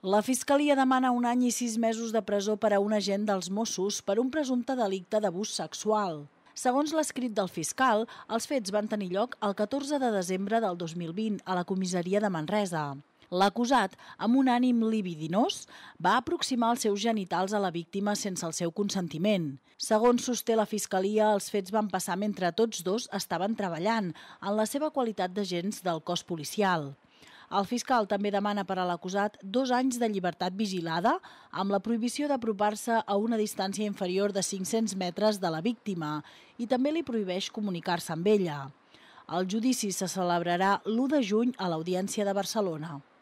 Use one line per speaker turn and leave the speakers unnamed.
La Fiscalia demana 1 any i 6 mesos de presó per a un agent dels Mossos per un presumpte delicte d'abús sexual. Segons l'escrit del fiscal, els fets van tenir lloc el 14 de desembre del 2020 a la comissaria de Manresa. L'acusat, amb un ànim libidinós, va aproximar els seus genitals a la víctima sense el seu consentiment. Segons sosté la Fiscalia, els fets van passar mentre tots dos estaven treballant en la seva qualitat d'agents del cos policial. El fiscal també demana per a l'acusat 2 anys de llibertat vigilada amb la prohibició d'apropar-se a una distància inferior de 500 metres de la víctima i també li prohibeix comunicar-se amb ella. El judici se celebrarà l'1 de juny a l'Audiència de Barcelona.